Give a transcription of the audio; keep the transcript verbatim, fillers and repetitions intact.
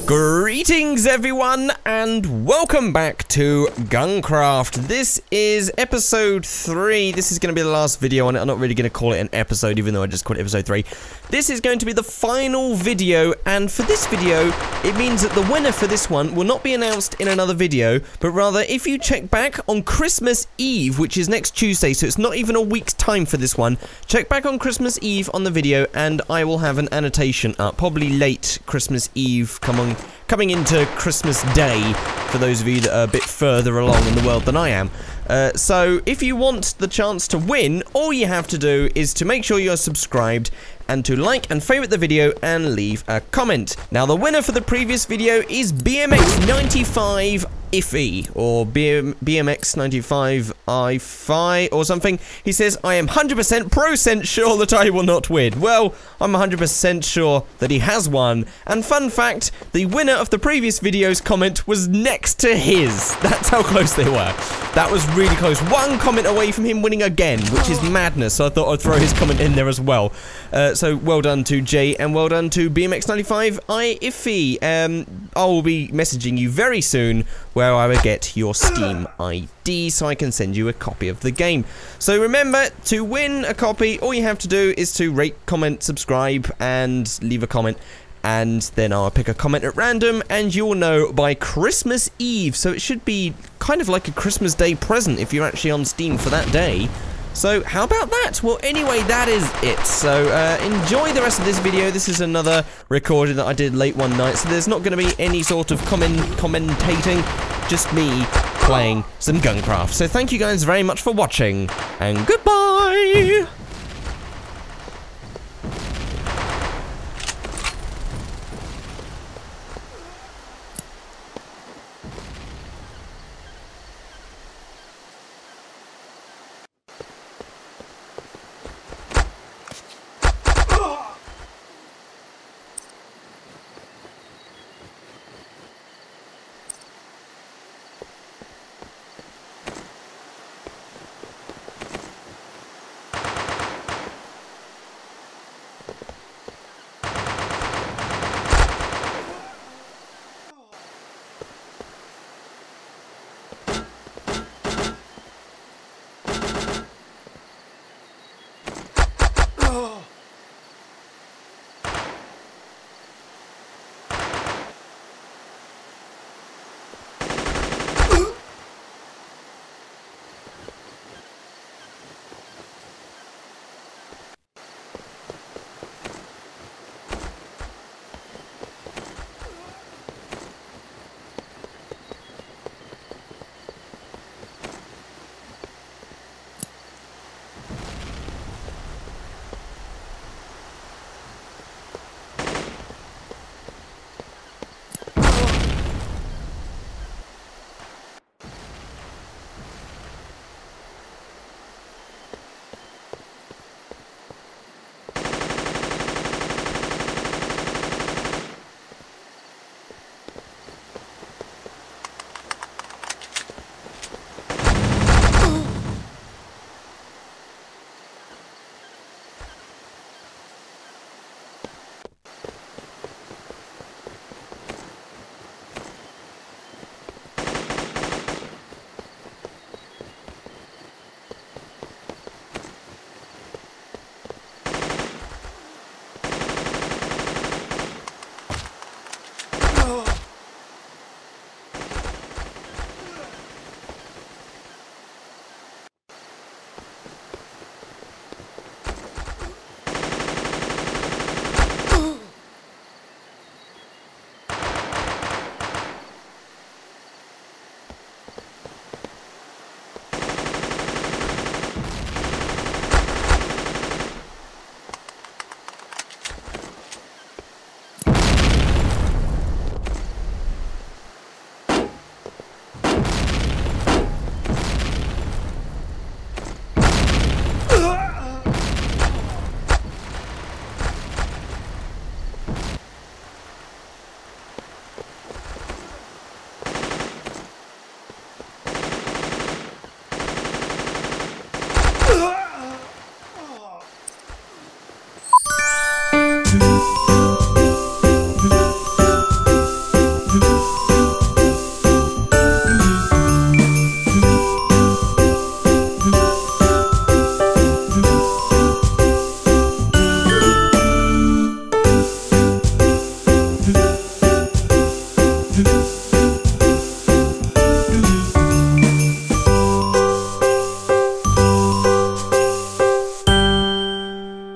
Greetings everyone and welcome back to Guncraft. This is episode three. This is going to be the last video on it. I'm not really going to call it an episode even though I just called it episode three. This is going to be the final video, and for this video it means that the winner for this one will not be announced in another video, but rather if you check back on Christmas Eve, which is next Tuesday, so it's not even a week's time for this one. Check back on Christmas Eve on the video and I will have an annotation up, probably late Christmas Eve, come on. Coming into Christmas Day, for those of you that are a bit further along in the world than I am. Uh, so, if you want the chance to win, all you have to do is to make sure you're subscribed and to like and favourite the video and leave a comment. Now, the winner for the previous video is B M X ninety-five Iffy, or B M X ninety-five I F I, or something. He says, I am one hundred percent percent sure that I will not win. Well, I'm one hundred percent sure that he has won. And fun fact, the winner of the previous video's comment was next to his. That's how close they were. That was really close. One comment away from him winning again, which is madness. So I thought I'd throw his comment in there as well. Uh, so well done to Jay and well done to B M X ninety-five I Iffy. Um, I will be messaging you very soon where I will get your Steam I D so I can send you a copy of the game. So remember, to win a copy, all you have to do is to rate, comment, subscribe, and leave a comment. And then I'll pick a comment at random, and you'll know by Christmas Eve. So it should be kind of like a Christmas Day present if you're actually on Steam for that day. So how about that? Well, anyway, that is it. So uh, enjoy the rest of this video. This is another recording that I did late one night, so there's not going to be any sort of comment commentating, just me playing some Guncraft. So thank you guys very much for watching, and goodbye!